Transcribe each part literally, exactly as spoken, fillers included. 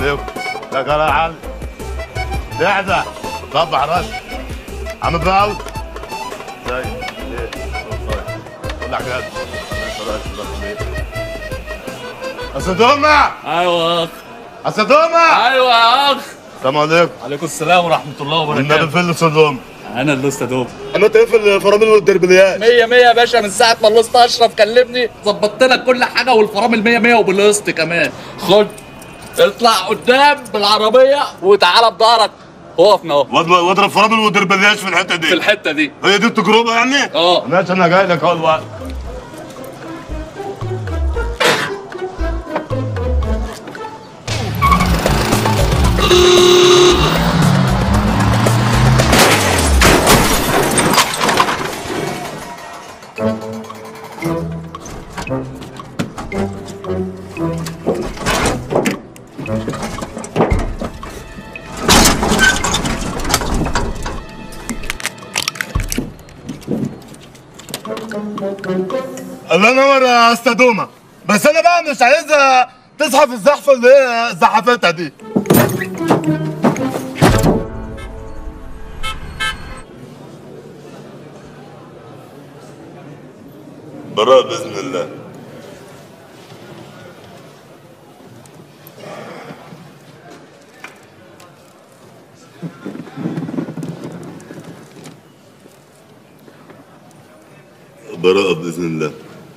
عليكم. لا قال يا علي قاعدة صبح رش عم براوي ازاي ايه طيب لك يا أسدومة. ايوه يا اخ. أسدومة. ايوه يا اخ. السلام عليكم. وعليكم السلام ورحمه الله وبركاته. والنبي فين الصدوم؟ انا اللي استدوم. عملت ايه في الفرامل والدربليات؟ مية مية يا باشا، من ساعه ما الاسطى اشرف كلمني ظبطت لك كل حاجه، والفرامل مية مية وبالقسط كمان. خد اطلع قدام بالعربيه وتعالى بضهرك وقفنا اهو. واضرب فرامل والدربليات في الحته دي. في الحته دي. هي دي التجربه يعني؟ اه ماشي انا جاي لك اهو الوقت. الله ينور يا استاذ، بس انا بقى مش عايزها تزحف الزحفه اللي هي زحفتها دي. براء باذن الله. براءة بإذن الله.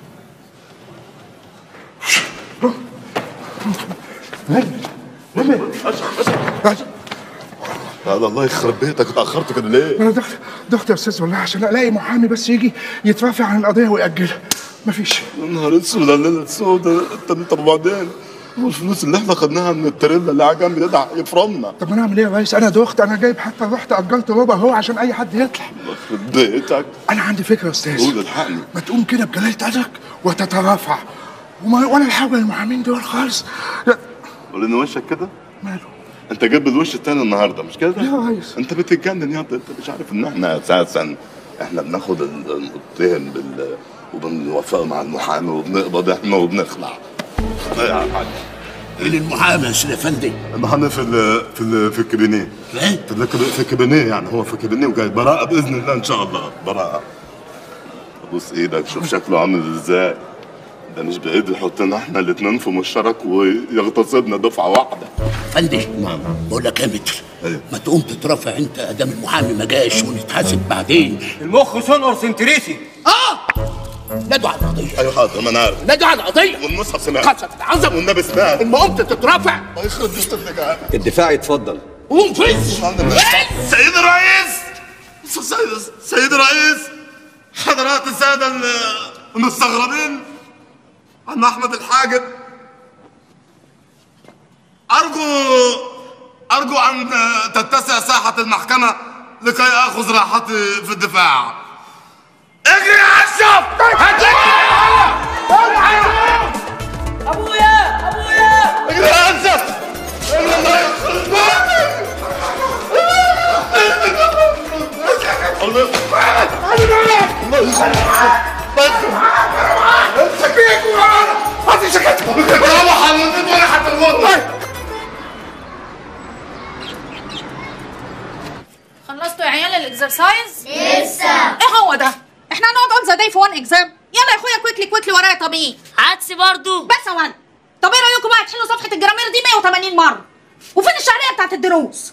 هذا الله يخرب بيتك، اتأخرت كده ليه؟ انا دخت دخت يا استاذ والله عشان الاقي محامي بس يجي يترافع عن القضيه ويأجلها. مفيش. يا نهار اسود على الليله السوداء. انت طب وبعدين؟ والفلوس اللي احنا خدناها من التريلا اللي على جنب ده يفرمنا. طب انا اعمل ايه يا ريس؟ انا دخت، انا جايب حتى رحت اجلت ربع اهو عشان اي حد يطلع. الله يخرب بيتك. انا عندي فكره يا استاذ. قول الحقني. ما تقوم كده بجلاله قدرك وتترافع وما ولا الحاجه للمحامين دول خالص. قول ان وشك كده؟ ماله؟ انت جايب الوش التاني النهارده مش كده؟ يا ريس انت بتتجنن يا انت مش عارف ان احنا اساسا احنا بناخد المتهم بال وبنوافق مع المحامي وبنقبض احنا وبنخلع. لا يا حاج. مين المحامي يا سيدي افندي؟ المحامي في ال في ال في الكابينيه. ايه؟ في في الكابينيه يعني هو في الكابينيه وجاي براءة باذن الله ان شاء الله براءة. ابوس ايدك شوف شكله عامل ازاي. ده مش بايده يحطنا احنا الاثنين في مشترك ويغتصبنا دفعه واحده. افندي بقول لك يا متر ايوه ما تقوم تترافع انت ادام المحامي ما جاش ونتحاسب بعدين. المخ سنقر سنتريسي. اه نادوا على القضيه. ايوه حاضر ما انا عارف. نادوا على القضيه. والمصحف سمعت. قسم العظم والنبي سمعت. اما قمت تترافع. الله يخرب بيت ابنك. الدفاع يتفضل. قوم فز. سيد الرئيس. سيد سيد الرئيس حضرات الساده المستغربين عم احمد الحاجب ارجو ارجو ان تتسع ساحه المحكمه لكي اخذ راحتي في الدفاع. اجري يا اشرف. ابويا ابويا اجري يا اشرف. اجري الله يخرب خلصتوا يا عيال الاكسرسايز؟ لسه. ايه هو ده؟ احنا هنقعد اون ذا داي في وان اكزام؟ يلا يا اخويا كويكلي كويكلي ورايا. طب ايه؟ عدس برضو. بس يا ولد. طب ايه رايكم بقى تحلوا صفحه الجرامير دي مية وتمانين مره؟ وفين الشعريه بتاعت الدروس؟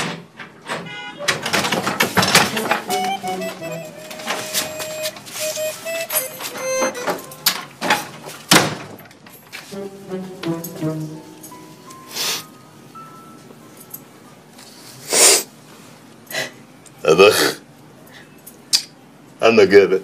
أبخ أنا جابت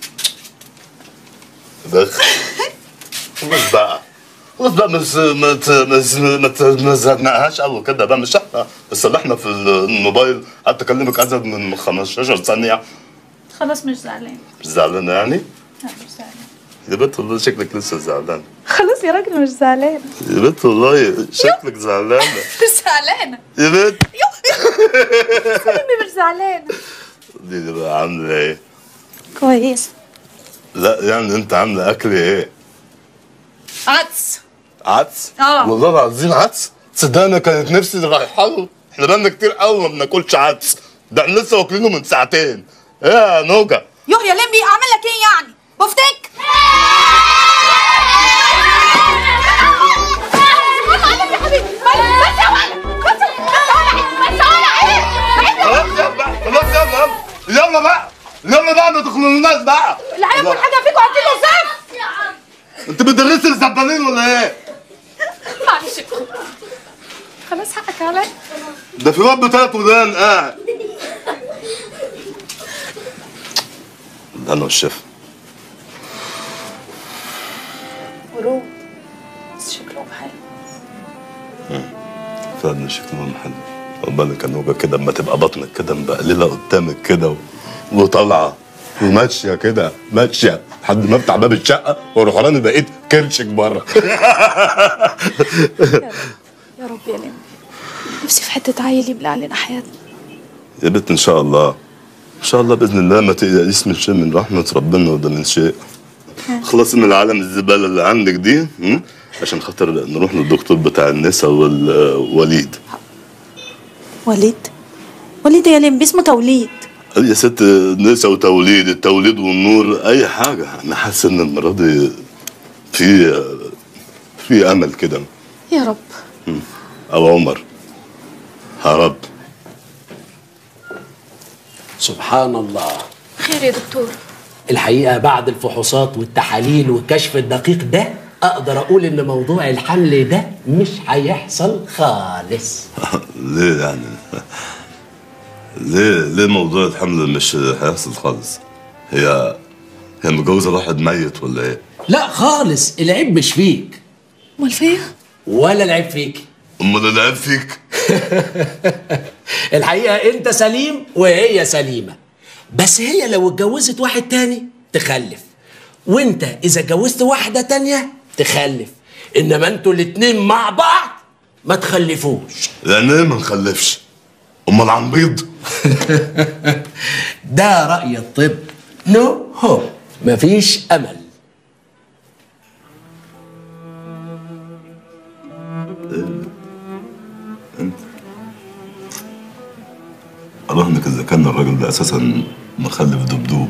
أبخ خلاص بقى خلاص بقى مش ما ما ما زهقناهاش قوي كده بقى. مش احنا بس اللي احنا في الموبايل قعدت اكلمك ازيد من خمستاشر ثانية. خلاص مش زعلان. مش زعلانة يعني؟ لا مش زعلان يا بنت والله شكلك لسه زعلانة. خلاص يا راجل مش زعلانة. يا بنت والله شكلك زعلانة. مش زعلانة يا بنت. سلمي مش زعلانة. دي دي بقى عاملة ايه؟ كويس. لا يعني انت عاملة اكل ايه؟ عدس. عدس؟ اه والله العظيم عدس؟ صدقني كانت نفسي رايحه له. احنا بقالنا كتير قوي ما بناكلش عدس، ده احنا لسه واكلينه من ساعتين. ايه يا نوجه؟ يوه يا لمبي اعمل لك ايه يعني؟ بفتك؟ يا حبيبي بس يا ولد بس بس خلاص يلا خلاص يلا يلا بقى يلا بقى ما تخلوناش بقى. اللي هياكل حاجه فيكم هديله زفت. انت بتدرسي الزبالين ولا ايه؟ معلش خلاص حقك عليا. ده في واد بتاعت ودان قاعد. ده انا والشيف. ورود بس شكلهم حلو. فعلا شكلهم حلو. خد بالك يا نوجه كده اما تبقى بطنك كده مبقلله قدامك كده و... وطالعه وماشيه كده ماشيه لحد ما افتح باب الشقه واروح راني بقيت كرشك بره. يا رب يا لمبي نفسي في حته عيل يملى علينا حياتنا. يا بنت ان شاء الله ان شاء الله باذن الله ما تقلقيش من شيء من رحمه ربنا وده من شيء. خلصي من العالم الزباله اللي عندك دي م? عشان خاطر نروح للدكتور بتاع النساء والوليد. وليد؟ وليد يا لمبي اسمه توليد. يا ست نساء وتوليد، التوليد والنور اي حاجه. انا حاسس ان المره دي في في امل كده. يا رب. او عمر يا رب. سبحان الله. خير يا دكتور. الحقيقة بعد الفحوصات والتحاليل والكشف الدقيق ده أقدر أقول إن موضوع الحمل ده مش هيحصل خالص. ليه يعني؟ ليه ليه موضوع الحمل مش هيحصل خالص؟ هي هي متجوزة واحد ميت ولا إيه؟ لا خالص، العيب مش فيك. أمال فيا؟ ولا العيب فيك. أمال العيب فيك؟ الحقيقة أنت سليم وهي سليمة، بس هي لو اتجوزت واحد تاني تخلف، وأنت إذا اتجوزت واحدة تانية تخلف، إنما أنتوا الاتنين مع بعض ما تخلفوش. يعني إيه ما نخلفش؟ أمال هنبيض؟ ده رأي الطب. نو هو مفيش أمل. أنت أراهنك إذا كان الراجل ده أساسا مخلف دبدوب.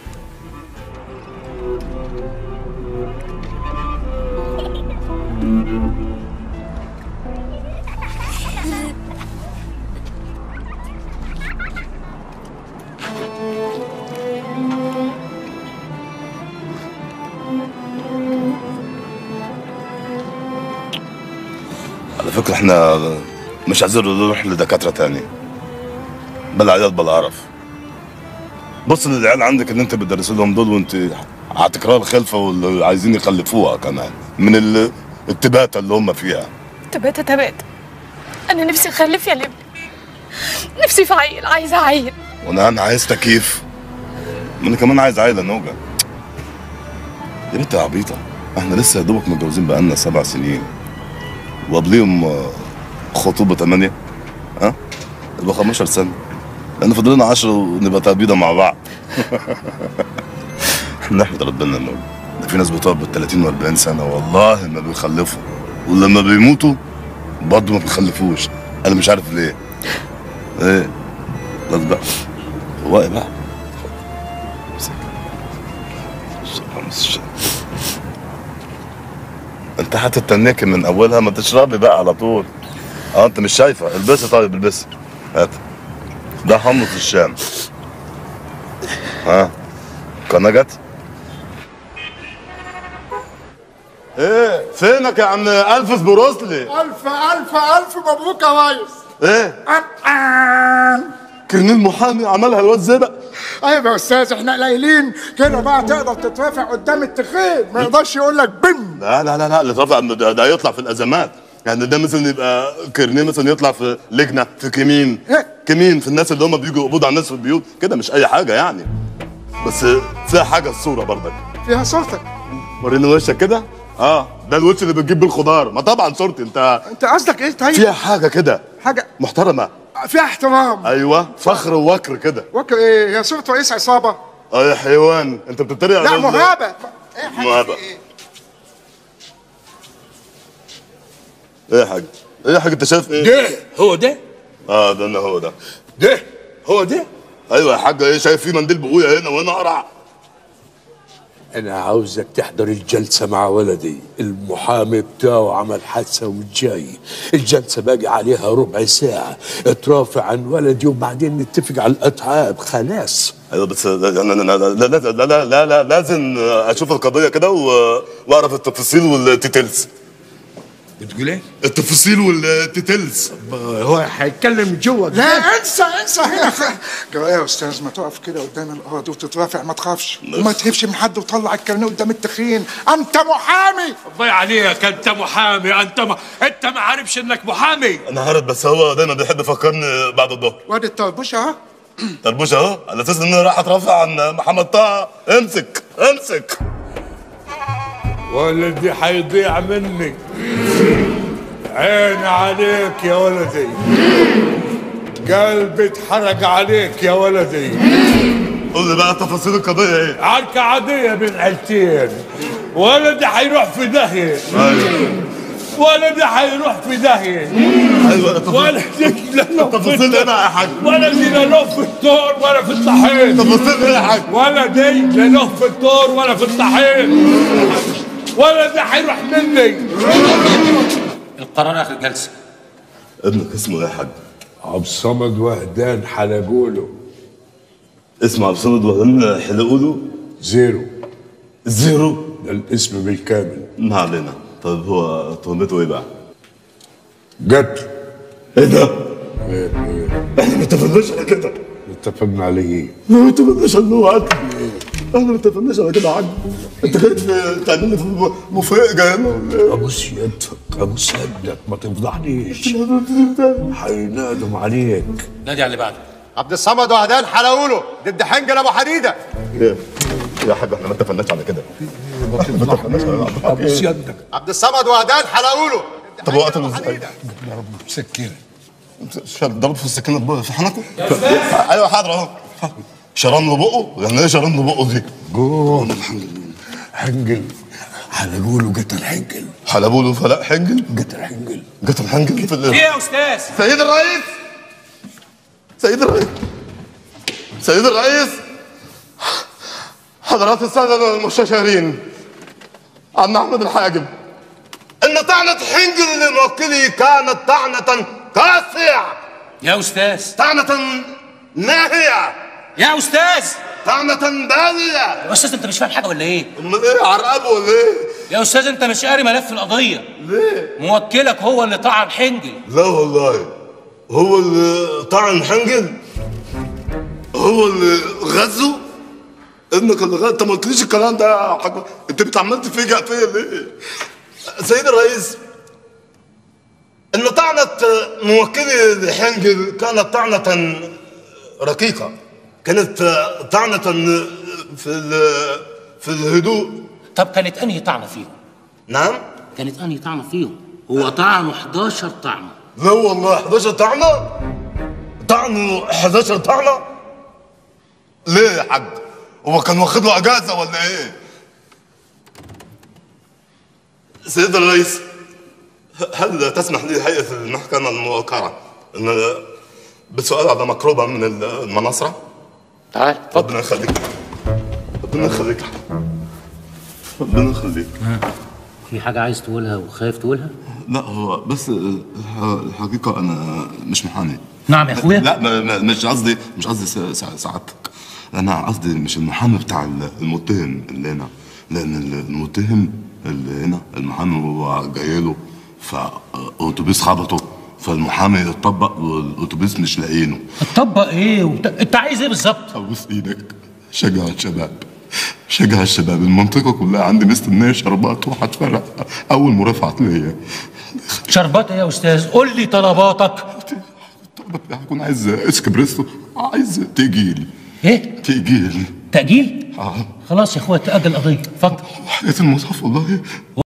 على فكرة احنا مش عايزين نروح لدكاترة تاني بلا عيال بلا قرف. بص للعيال عندك اللي انت بتدرس لهم دول وانت على تكرار الخلفة واللي عايزين يخلفوها كمان من ال- التباتة اللي هم فيها. تباتة تباتة أنا نفسي أخلف يا لمبي، نفسي في عيل، عايزة عيل. وانا انا عايز تكييف. ما انا كمان عايز عيلة نوجة. يا بنت يا عبيطة احنا لسه يا دوبك متجوزين بقالنا سبع سنين وقبليهم خطوبة تمانية. ها؟ يبقى خمستاشر سنة. لأن فاضل لنا عشرة ونبقى تقبيضة مع بعض. احنا نحمد ربنا انه ده في ناس بتقعد بال ثلاثين وأربعين سنة والله ما بيخلفوا، ولما بيموتوا برضه ما بيخلفوش. أنا مش عارف ليه. إيه؟ خلاص بقى. واقف بقى. انت هتتنكي من اولها، ما تشربي بقى على طول. اه انت مش شايفه؟ البسي طيب البسي. هات. ده حمص الشام. ها قناه جت؟ ايه فينك يا عم الفس بروسلي؟ الف الف الف مبروك يا ريس. ايه؟ الآن كرنيل محامي عملها الواد زبق. ايوه يا استاذ احنا قليلين كده بقى تقدر تترافع قدام التخين ما يقدرش يقول لك بن. لا لا لا لا اللي طبعا ده, ده يطلع في الازمات. يعني ده مثلا يبقى كرنيه مثلا يطلع في لجنه في كمين كمين في الناس اللي هم بيجوا يقبضوا على الناس في البيوت كده، مش اي حاجه يعني، بس فيها حاجه الصوره برضك. فيها صورتك. وريني وشك كده. اه ده الوش اللي بتجيب بيه الخضار. ما طبعا صورتي انت. انت قصدك ايه طيب؟ فيها حاجه كده حاجه محترمه، فيها احترام. ايوه فخر ووكر كده. وكر ايه؟ هي صورة رئيس عصابه. اه يا حيوان انت بتتريق لا على مهابه. ايه حاجه مهابة. ايه؟ ايه يا حاج؟ ايه يا حاج انت شايف ايه؟ ده هو ده؟ اه ده انا هو ده. ده هو ده؟ ايوه يا حاج، ايه شايف في منديل بابويا هنا وانا اقرع؟ انا عاوزك تحضر الجلسه مع ولدي، المحامي بتاعه عمل حادثه وجاي. الجلسه باقي عليها ربع ساعه، اترافع عن ولدي وبعدين نتفق على الاتعاب خلاص. ايوه بس لا لا لا لا لا لا لا, لا, لا لازم اشوف القضيه كده واعرف التفاصيل والتيتيلز. بتقول ايه؟ التفاصيل والتيتيلز. هو هيتكلم جوه. لا انسى انسى هنا. جرى يا استاذ، ما تقف كده قدام القاضي وتترافع، ما تخافش وما تهبش من حد وطلع الكارنيه قدام التخين. انت محامي. الله عليك، انت محامي. انت ما انت ما عارفش انك محامي. انا عارف، بس هو دايما بيحب يفكرني بعد الظهر. وادي الطربوشه اهو. طربوشه اهو، على اساس ان انا راح اترافع عن محمد طه. امسك امسك. ولدي حيضيع مني. عين عليك يا ولدي، قلبي اتحرق عليك يا ولدي. قول لي بقى تفاصيل القضيه ايه؟ عركة عادية بين عيلتين، ولدي حيروح في داهية. ايوه ولدي حيروح في داهية. ايوه ولدي لا له تفاصيل ايه بقى يا حاج؟ ولدي لا له في الدور ولا في الطحين. تفاصيل ايه يا حاج؟ ولدي لا له في الدور ولا في الطحين. ولدي حيروح مني. القرار اخر جلسه. ابنك اسمه ايه يا حاج؟ عبد الصمد وهدان حلقوله. اسمه عبد الصمد وهدان حلقوله؟ زيرو. زيرو؟ ده الاسم بالكامل. ما علينا. طيب هو تهمته ايه بقى؟ قتل. ايه ده؟ ايه ايه احنا ما اتفقناش على كده. اتفقنا على ايه؟ ما اتفقناش على هو قتل. احنا ما اتفقناش على كده يا حاج. انت جاي تعمل لي مفاجاه هنا ولا ايه؟ ابوس يدك، ابوس يدك، ما تفضحنيش. هينادم عليك. نادي على اللي بعده. عبد الصمد وهدان حلقوله ضد حنجل ابو حديده. ايه يا حاج احنا ما اتفقناش على كده. احنا ما اتفقناش على كده. ابوس يدك. عبد الصمد وهدان حلقوله. طب هو قتله ازاي؟ مسكينه. ضرب في السكينه في حنكه؟ ايوه حاضر اهو. شرم له بقه؟ يعني ايه شرم له بقه دي؟ قول الحمد لله. حنجل حلقوله قتل حنجل. حلبوا له فلاح حنجل؟ قتل حنجل. قتل حنجل في ايه يا استاذ؟ سيد الرئيس، سيد الرئيس، سيد الرئيس، حضرات السادة المستشارين، عم أحمد الحاجب، إن طعنة حنجل لموكلي كانت طعنة قاسية. يا استاذ. طعنة ناهية. يا استاذ. طعنة بالية. يا استاذ انت مش فاهم حاجه ولا ايه؟ امال ايه عرقبه ولا ايه؟ يا استاذ انت مش قاري ملف القضيه. ليه؟ موكلك هو اللي طعن حنجل. لا والله، هو اللي طعن حنجل؟ هو اللي غزه؟ ابنك اللي غزه؟ انت ما قلتليش الكلام ده يا حاج، انت بتعمل تفاجئ فيا ليه؟ سيد الرئيس، ان طعنة موكلي لحنجل كانت طعنة رقيقة، كانت طعنة في في الهدوء. طب كانت انهي طعنه فيهم؟ نعم؟ كانت انهي طعنه فيهم؟ هو طعنه حداشر طعنه. لا والله حداشر طعنة؟ طعنه حداشر طعنة؟ ليه يا حاج؟ هو كان واخد له اجازة ولا ايه؟ سيد الرئيس، هل تسمح لي هيئة المحكمة الموقرة ان بسؤال على مقربة من المناصرة؟ تعال ربنا يخليك، ربنا يخليك، ربنا يخليك. في حاجه عايز تقولها وخايف تقولها؟ لا هو بس الحقيقة أنا مش محامي. نعم يا اخويا. لا مش قصدي، مش قصدي سعادتك، أنا قصدي مش المحامي بتاع المتهم اللي هنا، لأن المتهم اللي هنا المحامي هو جاي له فأوتوبيس خبطه، فالمحامي اتطبق والأوتوبيس مش لاقيينه. اتطبق إيه؟ وبت... أنت عايز إيه بالظبط؟ أبوس إيدك، شجع الشباب، شجع الشباب، المنطقة كلها عندي مستنية شربات وهتفرق أول مرافعة ليا. شربات إيه يا أستاذ؟ قول لي طلباتك. هكون عايز اسكبريسو، عايز تأجيل. إيه؟ تأجيل. تأجيل؟ آه. خلاص يا أخويا تأجل القضية، اتفضل. حياة المصحف والله.